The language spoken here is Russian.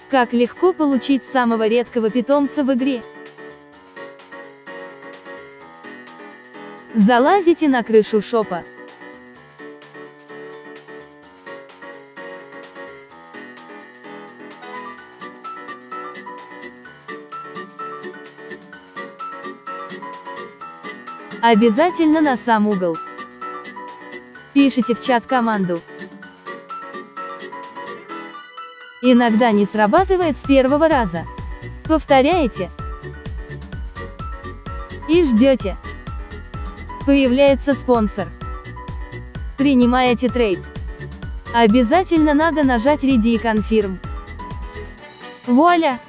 Как легко получить самого редкого питомца в игре. Залазите на крышу шопа. Обязательно на сам угол. Пишите в чат команду. Иногда не срабатывает с первого раза. Повторяете. И ждете. Появляется спонсор. Принимаете трейд. Обязательно надо нажать Ready и Confirm. Вуаля!